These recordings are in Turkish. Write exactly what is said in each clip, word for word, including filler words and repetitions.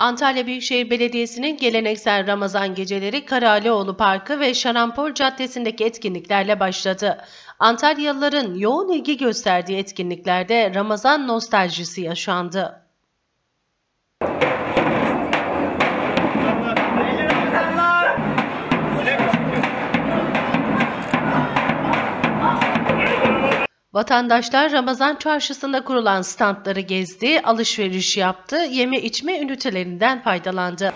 Antalya Büyükşehir Belediyesi'nin geleneksel Ramazan geceleri Karalioğlu Parkı ve Şarampol Caddesi'ndeki etkinliklerle başladı. Antalyalıların yoğun ilgi gösterdiği etkinliklerde Ramazan nostaljisi yaşandı. Vatandaşlar Ramazan çarşısında kurulan standları gezdi, alışveriş yaptı, yeme içme ünitelerinden faydalandı.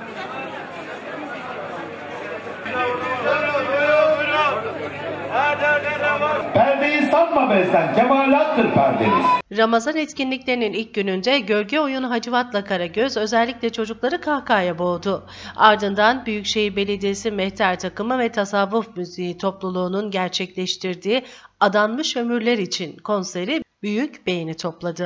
Perdeyi sanma bezden, kemalattır perdeniz. Ramazan etkinliklerinin ilk gününde gölge oyunu Hacivat'la Karagöz özellikle çocukları kahkahaya boğdu. Ardından Büyükşehir Belediyesi Mehter Takımı ve Tasavvuf Müziği topluluğunun gerçekleştirdiği Adanmış Ömürler için konseri büyük beğeni topladı.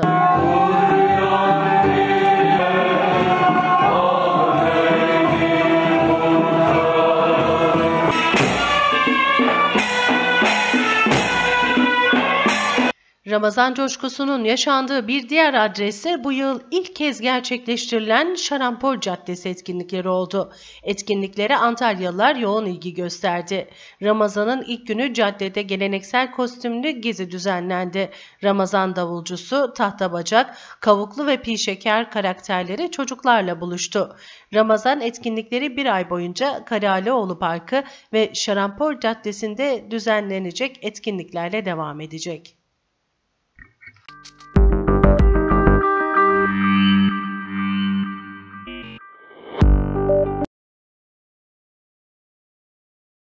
Ramazan coşkusunun yaşandığı bir diğer adresi bu yıl ilk kez gerçekleştirilen Şarampol Caddesi etkinlikleri oldu. Etkinliklere Antalyalılar yoğun ilgi gösterdi. Ramazan'ın ilk günü caddede geleneksel kostümlü gezi düzenlendi. Ramazan davulcusu, tahtabacak, kavuklu ve pi şeker karakterleri çocuklarla buluştu. Ramazan etkinlikleri bir ay boyunca Karalioğlu Parkı ve Şarampol Caddesi'nde düzenlenecek etkinliklerle devam edecek.